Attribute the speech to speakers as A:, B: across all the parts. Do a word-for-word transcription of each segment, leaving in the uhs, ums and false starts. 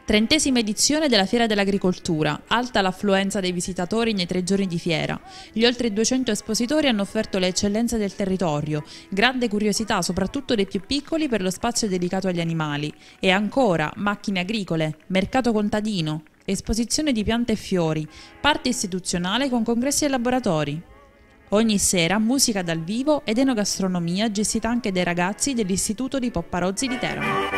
A: Trentesima edizione della Fiera dell'Agricoltura, alta l'affluenza dei visitatori nei tre giorni di fiera. Gli oltre duecento espositori hanno offerto le eccellenze del territorio, grande curiosità soprattutto dei più piccoli per lo spazio dedicato agli animali. E ancora macchine agricole, mercato contadino, esposizione di piante e fiori, parte istituzionale con congressi e laboratori. Ogni sera musica dal vivo ed enogastronomia gestita anche dai ragazzi dell'Istituto di Popparozzi di Teramo.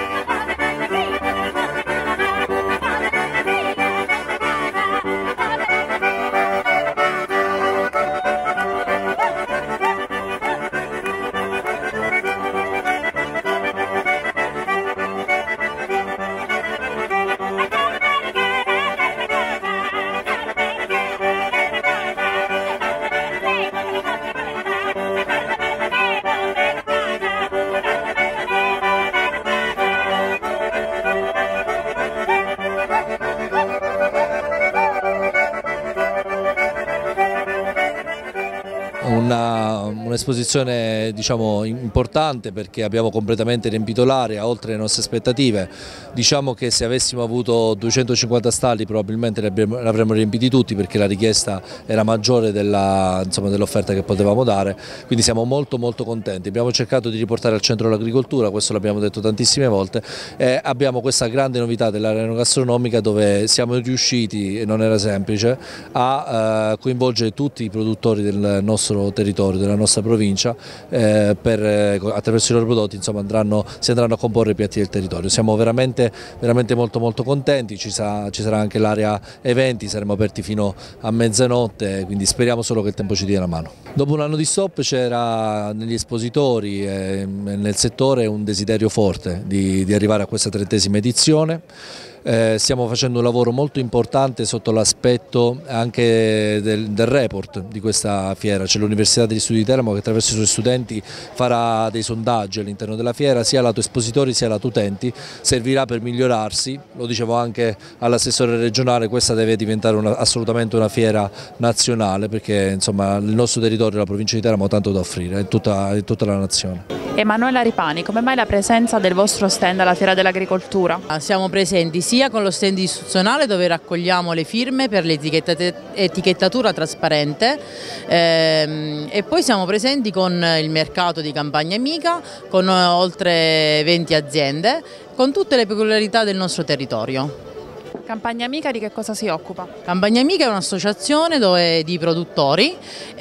B: Un'esposizione diciamo, importante perché abbiamo completamente riempito l'area, oltre le nostre aspettative. Diciamo che se avessimo avuto duecentocinquanta stalli probabilmente li avremmo riempiti tutti, perché la richiesta era maggiore dell'offerta che potevamo dare, quindi siamo molto molto contenti. Abbiamo cercato di riportare al centro l'agricoltura, questo l'abbiamo detto tantissime volte, e abbiamo questa grande novità dell'area enogastronomica dove siamo riusciti, e non era semplice, a eh, coinvolgere tutti i produttori del nostro territorio, della nostra provincia, eh, per, eh, attraverso i loro prodotti insomma, andranno, si andranno a comporre i piatti del territorio. Siamo veramente, veramente molto molto contenti, ci, sa, ci sarà anche l'area eventi, saremo aperti fino a mezzanotte, quindi speriamo solo che il tempo ci dia la mano. Dopo un anno di stop c'era negli espositori e nel settore un desiderio forte di, di arrivare a questa trentesima edizione. Eh, stiamo facendo un lavoro molto importante sotto l'aspetto anche del, del report di questa fiera. C'è l'Università degli Studi di Teramo che attraverso i suoi studenti farà dei sondaggi all'interno della fiera, sia lato espositori sia lato utenti, servirà per migliorarsi. Lo dicevo anche all'assessore regionale, questa deve diventare una, assolutamente una fiera nazionale, perché insomma, il nostro territorio, la provincia di Teramo ha tanto da offrire, è tutta, è tutta la nazione.
A: Emanuela Ripani, come mai la presenza del vostro stand alla Fiera dell'Agricoltura?
C: Siamo presenti sia con lo stand istituzionale dove raccogliamo le firme per l'etichettatura trasparente ehm, e poi siamo presenti con il mercato di Campagna Amica con oltre venti aziende, con tutte le peculiarità del nostro territorio.
A: Campagna Amica di che cosa si occupa?
C: Campagna Amica è un'associazione di produttori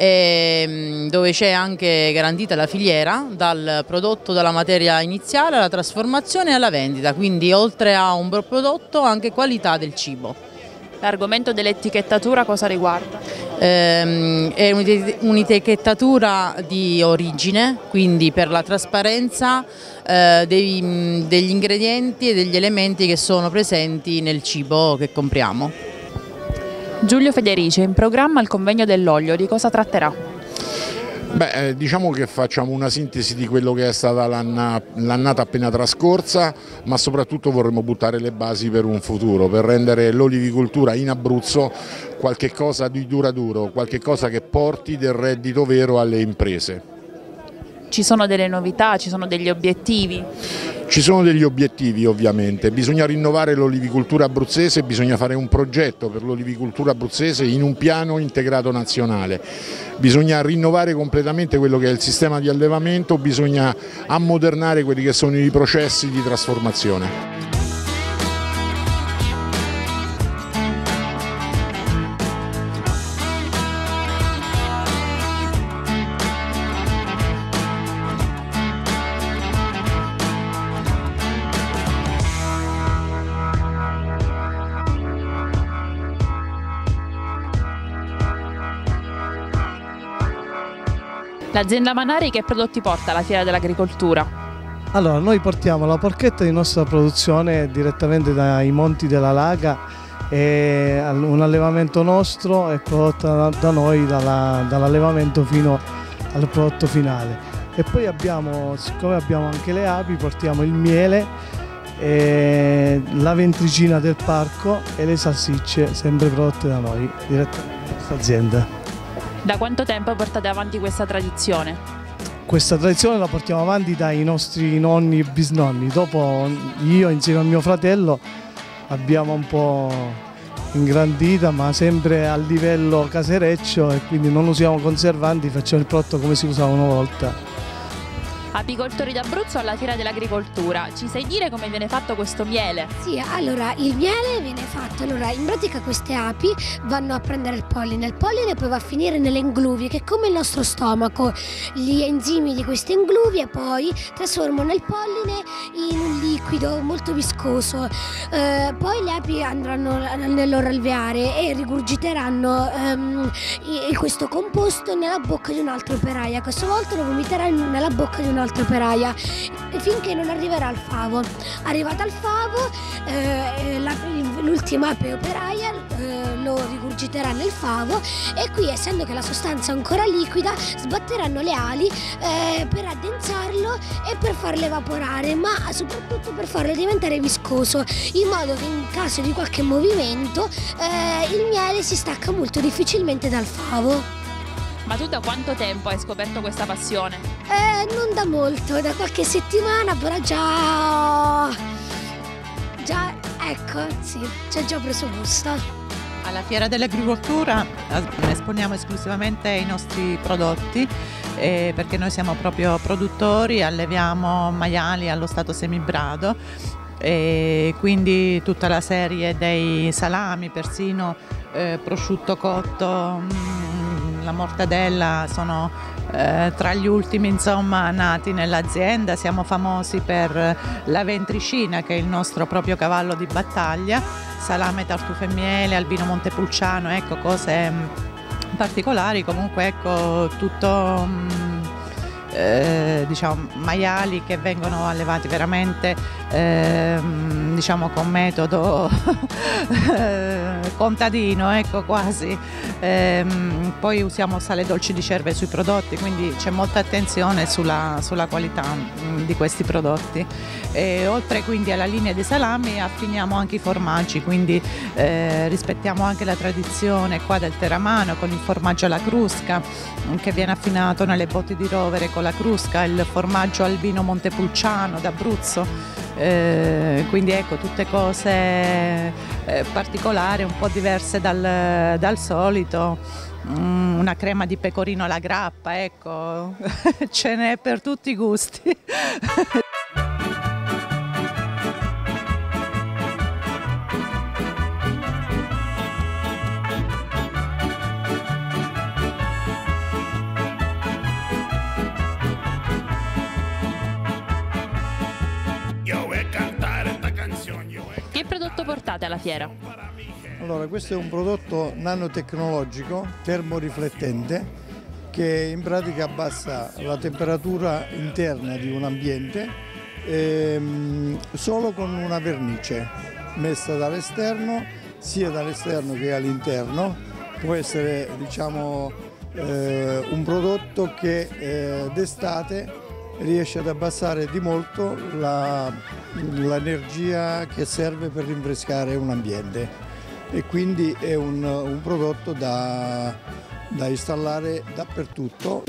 C: e, dove c'è anche garantita la filiera dal prodotto, dalla materia iniziale alla trasformazione e alla vendita, quindi oltre a un buon prodotto anche qualità del cibo.
A: L'argomento dell'etichettatura cosa riguarda?
C: Ehm, è un'etichettatura di origine, quindi per la trasparenza eh, dei, degli ingredienti e degli elementi che sono presenti nel cibo che compriamo.
A: Giulio Federici, in programma il convegno dell'olio, di cosa tratterà?
D: Beh, eh, diciamo che facciamo una sintesi di quello che è stata l'annata appena trascorsa, ma soprattutto vorremmo buttare le basi per un futuro, per rendere l'olivicoltura in Abruzzo qualche cosa di duraturo, qualche cosa che porti del reddito vero alle imprese.
A: Ci sono delle novità, ci sono degli obiettivi?
D: Ci sono degli obiettivi ovviamente, bisogna rinnovare l'olivicoltura abruzzese, bisogna fare un progetto per l'olivicoltura abruzzese in un piano integrato nazionale, bisogna rinnovare completamente quello che è il sistema di allevamento, bisogna ammodernare quelli che sono i processi di trasformazione.
A: L'azienda Manari che prodotti porta alla Fiera dell'Agricoltura?
E: Allora, noi portiamo la porchetta di nostra produzione direttamente dai monti della Laga, è un allevamento nostro, è prodotta da noi dall'allevamento fino al prodotto finale. E poi abbiamo, siccome abbiamo anche le api, portiamo il miele, e la ventricina del parco e le salsicce sempre prodotte da noi, direttamente da questa azienda.
A: Da quanto tempo portate avanti questa tradizione?
E: Questa tradizione la portiamo avanti dai nostri nonni e bisnonni. Dopo io insieme a mio fratello abbiamo un po' ingrandita, ma sempre a livello casereccio, e quindi non usiamo conservanti, facciamo il prodotto come si usava una volta.
A: Apicoltori d'Abruzzo alla Fiera dell'Agricoltura, ci sai dire come viene fatto questo miele?
F: Sì, allora il miele viene fatto, allora in pratica queste api vanno a prendere il polline, il polline poi va a finire nelle ingluvie che è come il nostro stomaco, gli enzimi di queste ingluvie poi trasformano il polline in un liquido molto viscoso, eh, poi le api andranno nel loro alveare e rigurgiteranno ehm, questo composto nella bocca di un altro operaia, a questo volta lo vomiteranno nella bocca di un altro operaia finché non arriverà al favo. Arrivata al favo eh, l'ultima ape operaia eh, lo rigurgiterà nel favo e qui, essendo che la sostanza è ancora liquida, sbatteranno le ali eh, per addensarlo e per farlo evaporare, ma soprattutto per farlo diventare viscoso, in modo che in caso di qualche movimento eh, il miele si stacca molto difficilmente dal favo.
A: Ma tu da quanto tempo hai scoperto questa passione?
F: Eh, non da molto, da qualche settimana, però già... già, ecco, sì, ci ho già preso gusto.
G: Alla Fiera dell'Agricoltura esponiamo esclusivamente i nostri prodotti eh, perché noi siamo proprio produttori, alleviamo maiali allo stato semibrado e quindi tutta la serie dei salami, persino eh, prosciutto cotto, mh, la mortadella sono eh, tra gli ultimi insomma nati nell'azienda. Siamo famosi per la ventricina, che è il nostro proprio cavallo di battaglia, salame, tartufe e miele, albino montepulciano, ecco, cose particolari. Comunque ecco tutto mh, eh, diciamo maiali che vengono allevati veramente eh, diciamo con metodo contadino, ecco, quasi. Eh, poi usiamo sale dolci di cerve sui prodotti, quindi c'è molta attenzione sulla, sulla qualità mh, di questi prodotti. E oltre quindi alla linea dei salami affiniamo anche i formaggi, quindi eh, rispettiamo anche la tradizione qua del teramano con il formaggio alla crusca che viene affinato nelle botti di rovere con la crusca, il formaggio al vino montepulciano d'Abruzzo, eh, quindi ecco tutte cose eh, particolari, un po' diverse dal, dal solito. Mm, una crema di pecorino alla grappa, ecco, ce n'è per tutti i gusti.
A: Che prodotto portate alla fiera?
H: Allora, questo è un prodotto nanotecnologico termoriflettente che in pratica abbassa la temperatura interna di un ambiente ehm, solo con una vernice messa dall'esterno, sia dall'esterno che all'interno. Può essere, diciamo, eh, un prodotto che eh, d'estate riesce ad abbassare di molto l'energia che serve per rinfrescare un ambiente, e quindi è un, un prodotto da, da installare dappertutto.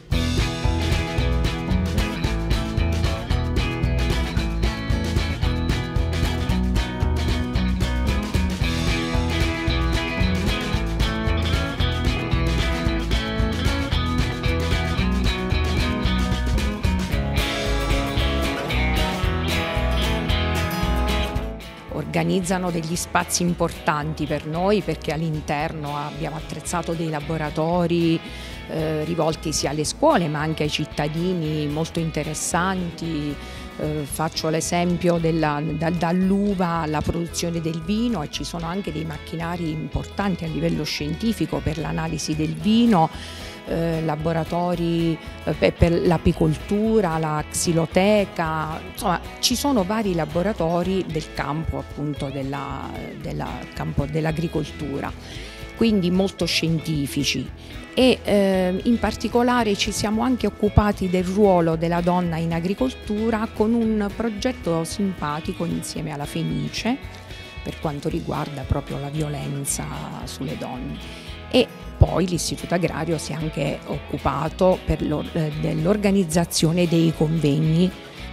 I: Organizzano degli spazi importanti per noi, perché all'interno abbiamo attrezzato dei laboratori eh, rivolti sia alle scuole ma anche ai cittadini, molto interessanti. Eh, faccio l'esempio della, da, dall'uva alla produzione del vino, e ci sono anche dei macchinari importanti a livello scientifico per l'analisi del vino. Eh, laboratori eh, per l'apicoltura, la xiloteca, insomma ci sono vari laboratori del campo appunto della, della, campo dell'agricoltura, quindi molto scientifici, e eh, in particolare ci siamo anche occupati del ruolo della donna in agricoltura con un progetto simpatico insieme alla Fenice per quanto riguarda proprio la violenza sulle donne. E poi l'Istituto Agrario si è anche occupato per dell'organizzazione dei convegni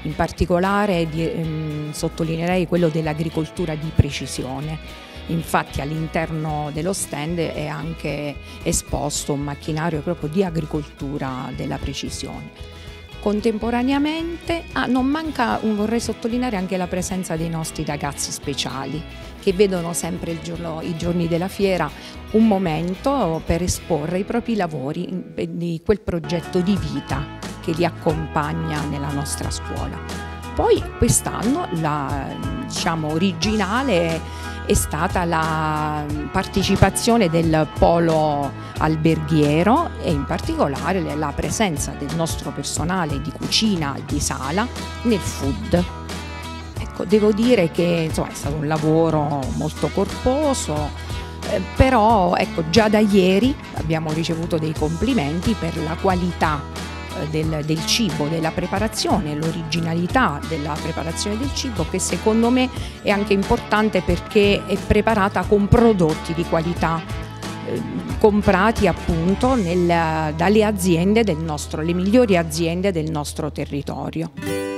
I: in particolare di, ehm, sottolineerei quello dell'agricoltura di precisione. Infatti all'interno dello stand è anche esposto un macchinario proprio di agricoltura della precisione. Contemporaneamente ah, non manca, vorrei sottolineare anche la presenza dei nostri ragazzi speciali che vedono sempre il giorno, i giorni della fiera un momento per esporre i propri lavori di quel progetto di vita che li accompagna nella nostra scuola. Poi quest'anno la diciamo, originale è stata la partecipazione del polo alberghiero e in particolare la presenza del nostro personale di cucina e di sala nel food. Ecco, devo dire che insomma, è stato un lavoro molto corposo, eh, però ecco, già da ieri abbiamo ricevuto dei complimenti per la qualità Del, del cibo, della preparazione, l'originalità della preparazione del cibo, che secondo me è anche importante perché è preparata con prodotti di qualità eh, comprati appunto nel, dalle aziende del nostro, le migliori aziende del nostro territorio.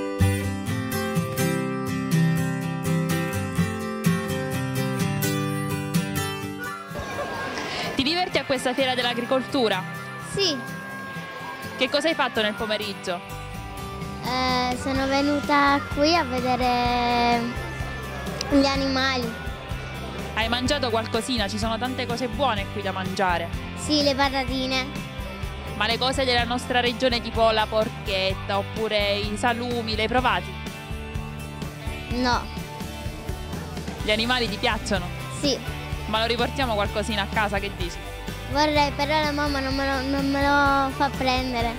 A: Ti diverti a questa fiera dell'agricoltura?
J: Sì.
A: Che cosa hai fatto nel pomeriggio?
J: Eh, sono venuta qui a vedere gli animali.
A: Hai mangiato qualcosina? Ci sono tante cose buone qui da mangiare.
J: Sì, le patatine.
A: Ma le cose della nostra regione tipo la porchetta oppure i salumi, le hai provati?
J: No.
A: Gli animali ti piacciono?
J: Sì.
A: Ma lo riportiamo qualcosina a casa, che dici?
J: Vorrei, però la mamma non me lo, non me lo fa prendere.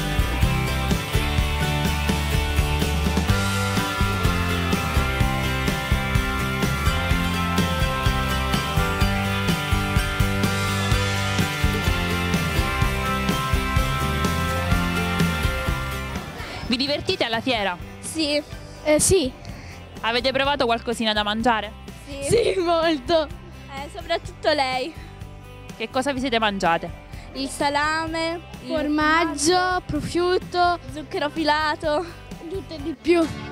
A: Vi divertite alla fiera?
J: Sì. Eh, sì.
A: Avete provato qualcosina da mangiare?
J: Sì, sì molto. Eh, soprattutto lei.
A: Che cosa vi siete mangiate?
J: Il salame, formaggio, prosciutto, zucchero filato, tutto e di più.